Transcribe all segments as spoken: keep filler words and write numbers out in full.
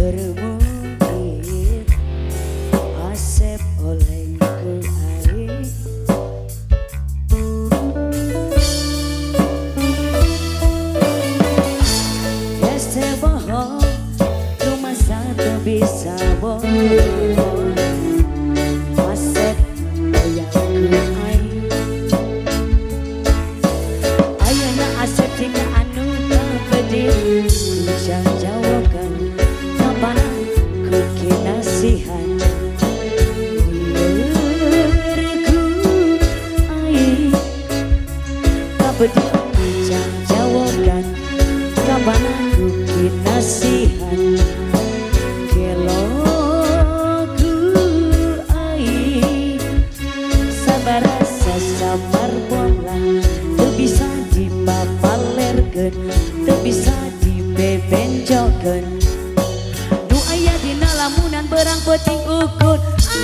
kermukir Asep oleh ku air Este bohong rumah satu bisa bohong Asep oleh ku air Ayana Asep tinggal anu kepedir Ujang jawaban kapan ku kinasihan Berku air Kapedir ujang jawaban kapan ku kinasihan Kelo ku air Sabar rasa sabar bola Teu bisa dipapalerkeun Teu bisa dibebenjokeun Nu aya dina lamunan berang peuting ukur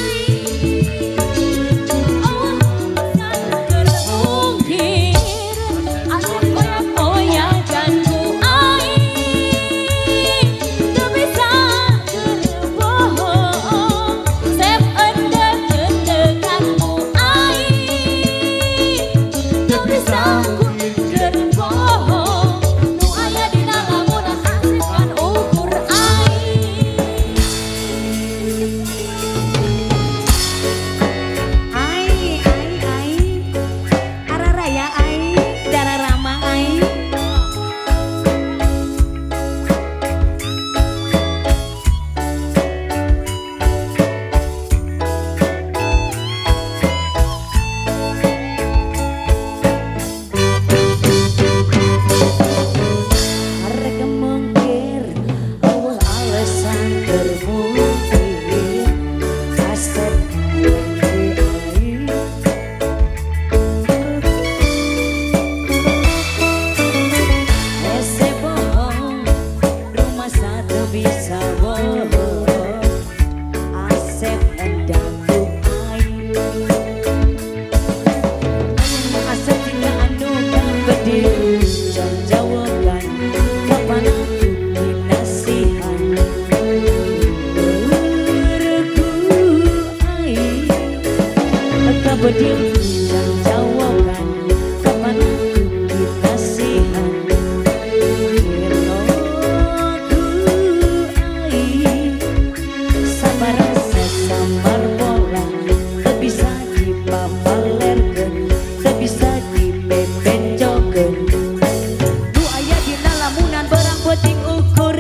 Bedil dan jawaban kapan aku kinasihan Kelo ku air Sabar rasa sabar bola Teu bisa dipapalerkeun Teu bisa dibebenjokeun Nu aya dina lamunan berang peuting ukur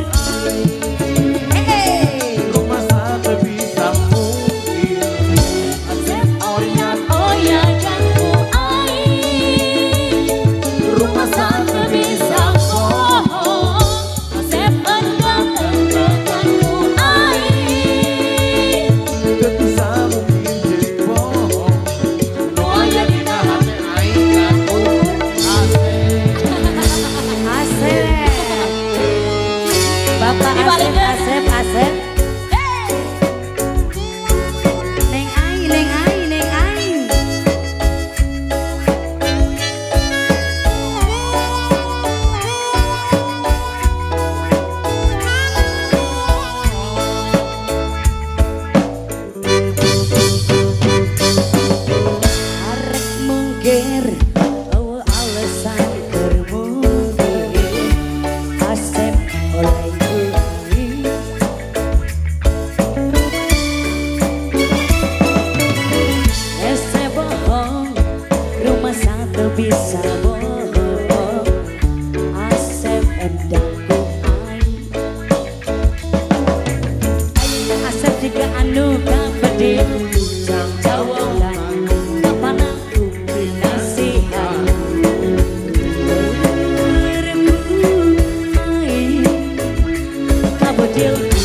Bapak Asep, Asep, Asep Neng Ai, Neng Ai, Neng Ai Arek mungkir awe alesan kermukir Asep oleh bisa bohong Asep endang ku air Ayana Asep juga anu kapedih Ujang jawaban kapan aku kinasihan Berku air Kabedil